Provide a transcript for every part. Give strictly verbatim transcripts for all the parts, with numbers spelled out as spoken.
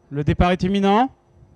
Le départ est imminent.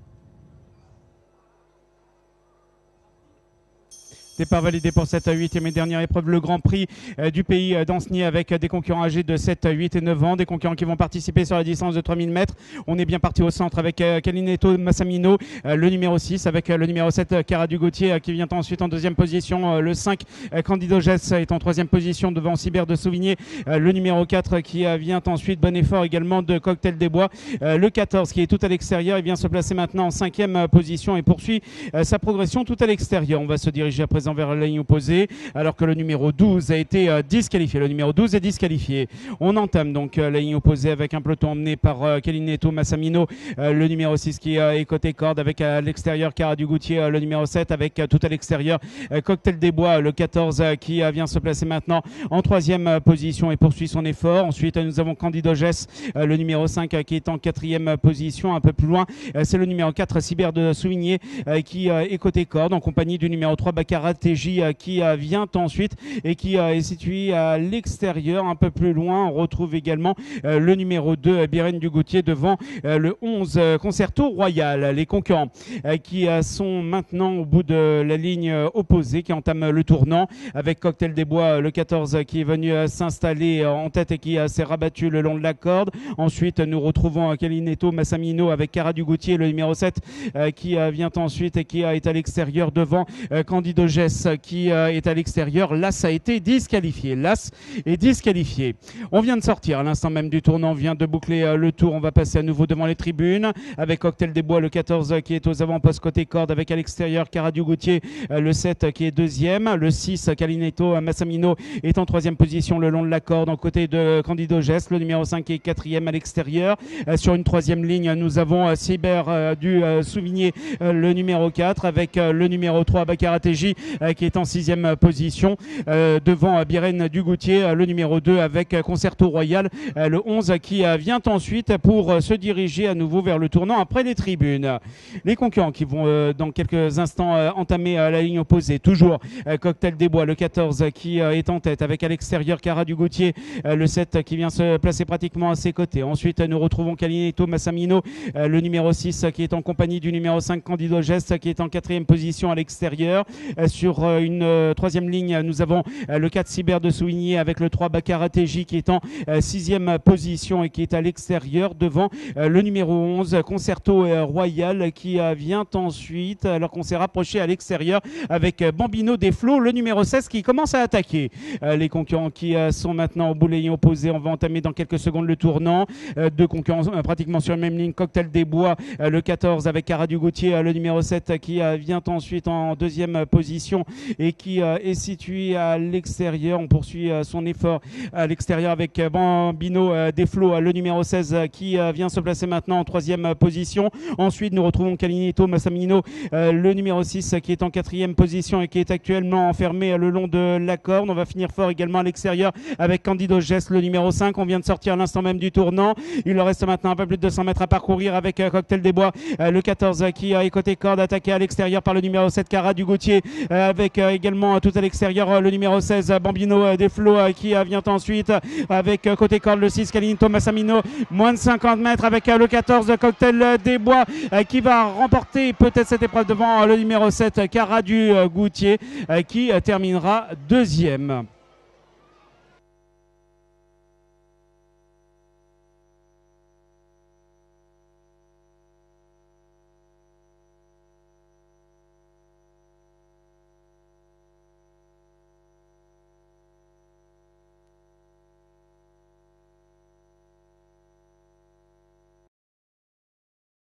Départ validé pour cette huitième et dernière épreuve, le Grand Prix euh, du pays euh, d'Anceny avec euh, des concurrents âgés de sept, huit et neuf ans, des concurrents qui vont participer sur la distance de trois mille mètres. On est bien parti au centre avec euh, Calineto Massamino, euh, le numéro six, avec euh, le numéro sept, euh, Cara du Gauthier, euh, qui vient ensuite en deuxième position. Euh, le cinq, euh, Candido Gess est en troisième position devant Cyber de Souvigné. Euh, le numéro quatre qui euh, vient ensuite, bon effort également de Cocktail des Bois. Euh, le quatorze qui est tout à l'extérieur, il vient se placer maintenant en cinquième euh, position et poursuit euh, sa progression tout à l'extérieur. On va se diriger à présent vers la ligne opposée, alors que le numéro douze a été euh, disqualifié. Le numéro douze est disqualifié. On entame donc euh, la ligne opposée avec un peloton emmené par euh, Calineto Massamino, euh, le numéro six qui euh, est côté corde avec à l'extérieur Cara du Gauthier, euh, le numéro sept avec euh, tout à l'extérieur euh, Cocktail des Bois, le quatorze euh, qui euh, vient se placer maintenant en troisième euh, position et poursuit son effort. Ensuite, euh, nous avons Candido Gess, euh, le numéro cinq euh, qui est en quatrième euh, position. Un peu plus loin, euh, c'est le numéro quatre, Cyber de Souvigné, euh, qui euh, est côté corde en compagnie du numéro trois, Baccarat T J, qui vient ensuite et qui est situé à l'extérieur. Un peu plus loin, on retrouve également le numéro deux, Biren du Gauthier, devant le onze, Concerto Royal. Les concurrents qui sont maintenant au bout de la ligne opposée, qui entament le tournant avec Cocktail des Bois, le quatorze, qui est venu s'installer en tête et qui s'est rabattu le long de la corde. Ensuite, nous retrouvons Calineto Massamino avec Cara du Gauthier, le numéro sept, qui vient ensuite et qui est à l'extérieur devant Candido Gess, qui est à l'extérieur. L'As a été disqualifié. L'As est disqualifié. On vient de sortir à l'instant même du tournant, on vient de boucler le tour. On va passer à nouveau devant les tribunes avec Cocktail des Bois, le quatorze, qui est aux avant-postes côté corde avec à l'extérieur Cara du Gauthier, le sept qui est deuxième, le six, Calineto Massamino, est en troisième position le long de la corde en côté de Candido Gess, le numéro cinq qui est quatrième à l'extérieur. Sur une troisième ligne, nous avons Cyber du Souvigné, le numéro quatre, avec le numéro trois, Baccarat T J, qui est en sixième position euh, devant Biren du Gauthier, le numéro deux avec Concerto Royal, euh, le onze qui euh, vient ensuite pour euh, se diriger à nouveau vers le tournant après les tribunes. Les concurrents qui vont euh, dans quelques instants euh, entamer euh, la ligne opposée. Toujours euh, Cocktail des Bois, le quatorze qui euh, est en tête avec à l'extérieur Cara du Gauthier, euh, le sept qui vient se placer pratiquement à ses côtés. Ensuite, nous retrouvons Calineto Massamino, euh, le numéro six qui est en compagnie du numéro cinq, Candido Gess, qui est en quatrième position à l'extérieur. Euh, sur euh, une euh, troisième ligne, nous avons euh, le quatre, Cyber de Souvigné, avec le trois, Baccarat T J, qui est en euh, sixième position et qui est à l'extérieur devant euh, le numéro onze, Concerto euh, Royal, qui euh, vient ensuite, alors qu'on s'est rapproché à l'extérieur avec euh, Bambino des Flots, le numéro seize, qui commence à attaquer. Euh, les concurrents qui euh, sont maintenant au bout de la ligne opposée. On va entamer dans quelques secondes le tournant. Euh, deux concurrents euh, pratiquement sur la même ligne. Cocktail des Bois, euh, le quatorze avec Cara du Gauthier, euh, le numéro sept qui euh, vient ensuite en deuxième position et qui euh, est situé à l'extérieur. On poursuit euh, son effort à l'extérieur avec euh, Bambino euh, des Flots, euh, le numéro seize euh, qui euh, vient se placer maintenant en troisième euh, position. Ensuite, nous retrouvons Calineto Massamino, euh, le numéro six euh, qui est en quatrième position et qui est actuellement enfermé euh, le long de la corde. On va finir fort également à l'extérieur avec Candido Gess, le numéro cinq. On vient de sortir à l'instant même du tournant. Il leur reste maintenant un peu plus de deux cents mètres à parcourir avec euh, Cocktail des Bois, euh, le quatorze euh, qui est côté corde, attaqué à l'extérieur par le numéro sept, Cara du Gauthier, euh, avec euh, également euh, tout à l'extérieur euh, le numéro seize, euh, Bambino euh, des Flots, euh, qui euh, vient ensuite euh, avec euh, côté corde le six, Calineto Massamino, moins de cinquante mètres avec euh, le quatorze, Cocktail euh, des Bois, euh, qui va remporter peut-être cette épreuve devant euh, le numéro sept, Cara du euh, Gauthier, euh, qui euh, terminera deuxième.